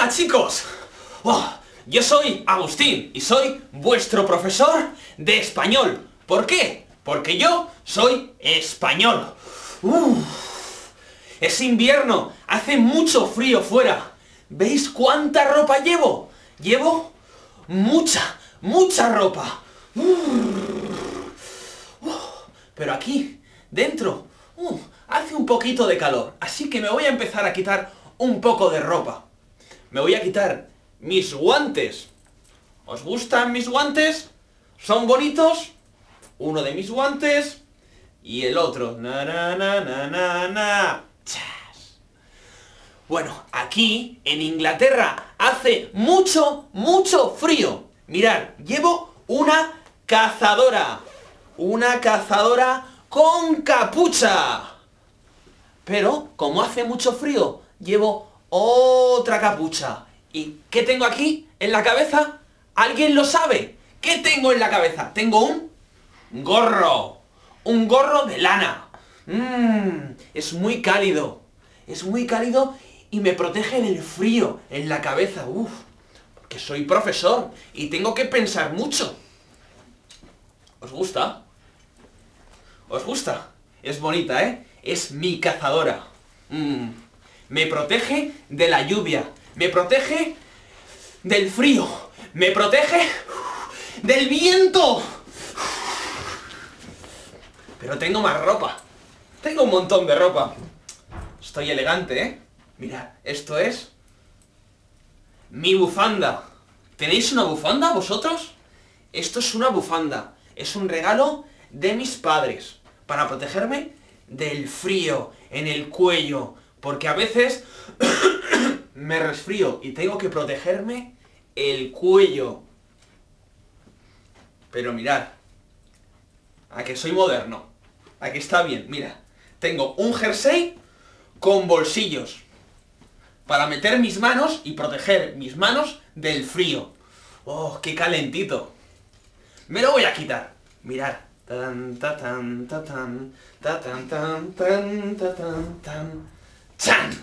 chicos! Yo soy Agustín y soy vuestro profesor de español. ¿Por qué? Porque yo soy español. Es invierno, hace mucho frío fuera. ¿Veis cuánta ropa llevo? Llevo mucha ropa. Pero aquí, dentro, hace un poquito de calor. Así que me voy a empezar a quitar un poco de ropa. Me voy a quitar mis guantes. ¿Os gustan mis guantes? ¿Son bonitos? Uno de mis guantes y el otro. Chas. Bueno, aquí en Inglaterra hace mucho frío. Mirad, llevo una cazadora. Una cazadora con capucha. Pero, como hace mucho frío, llevo otra capucha. ¿Y qué tengo aquí en la cabeza? ¿Alguien lo sabe? ¿Qué tengo en la cabeza? Tengo un gorro. Un gorro de lana. Es muy cálido. Es muy cálido y me protege del frío en la cabeza. Porque soy profesor y tengo que pensar mucho. ¿Os gusta? ¿Os gusta? Es bonita, ¿eh? Es mi cazadora. Me protege de la lluvia. Me protege del frío. Me protege del viento. Pero tengo más ropa. Tengo un montón de ropa. Estoy elegante, ¿eh? Mirad, esto es mi bufanda. ¿Tenéis una bufanda vosotros? Esto es una bufanda. Es un regalo de mis padres para protegerme del frío en el cuello. Porque a veces me resfrío y tengo que protegerme el cuello. Pero mirad, a que soy moderno, a que está bien. Mira, tengo un jersey con bolsillos para meter mis manos y proteger mis manos del frío. ¡Oh, qué calentito! Me lo voy a quitar. Mirad. Tan, ta, tan, ta, tan, ta, tan, tan, tan, ta, tan, tan. ¡Chan!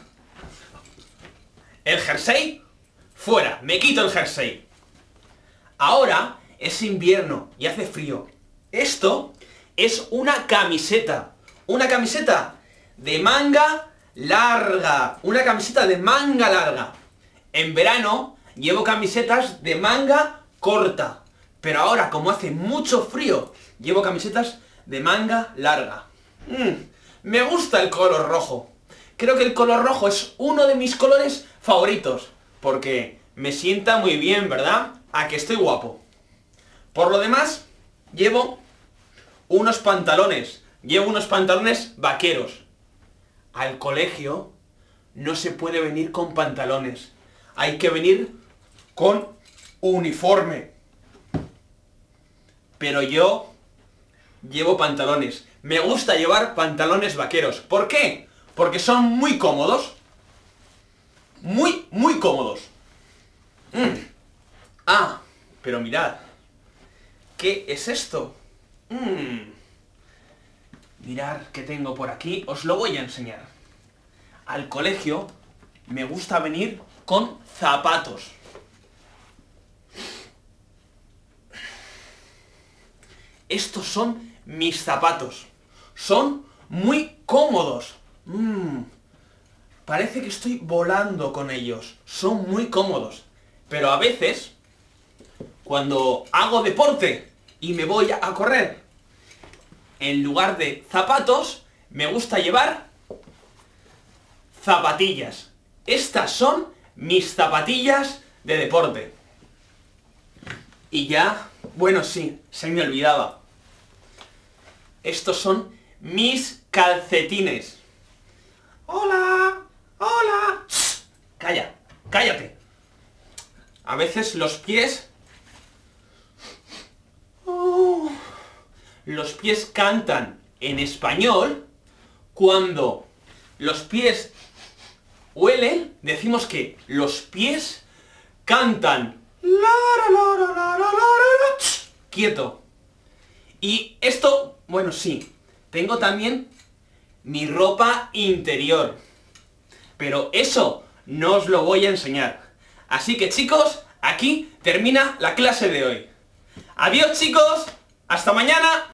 El jersey, fuera. Me quito el jersey. Ahora es invierno y hace frío. Esto es una camiseta. Una camiseta de manga larga. Una camiseta de manga larga. En verano llevo camisetas de manga corta. Pero ahora, como hace mucho frío, llevo camisetas de manga larga. Me gusta el color rojo. Creo que el color rojo es uno de mis colores favoritos. Porque me sienta muy bien, ¿verdad? A que estoy guapo. Por lo demás, llevo unos pantalones. Llevo unos pantalones vaqueros. Al colegio no se puede venir con pantalones. Hay que venir con uniforme. Pero yo llevo pantalones. Me gusta llevar pantalones vaqueros. ¿Por qué? Porque son muy cómodos. Muy cómodos. Pero mirad. ¿Qué es esto? Mirad qué tengo por aquí. Os lo voy a enseñar. Al colegio me gusta venir con zapatos. Estos son mis zapatos. Son muy cómodos. Parece que estoy volando con ellos. Son muy cómodos. Pero a veces, cuando hago deporte y me voy a correr, en lugar de zapatos, me gusta llevar zapatillas. Estas son mis zapatillas de deporte. Y ya, bueno, sí, se me olvidaba. Estos son mis calcetines. ¡Hola! ¡Hola! ¡Shh! ¡Calla! ¡Cállate! A veces los pies... los pies cantan en español. Cuando los pies huelen, decimos que los pies cantan. Quieto. Y esto, bueno, sí, tengo también mi ropa interior. Pero eso no os lo voy a enseñar. Así que chicos, aquí termina la clase de hoy. Adiós chicos, hasta mañana.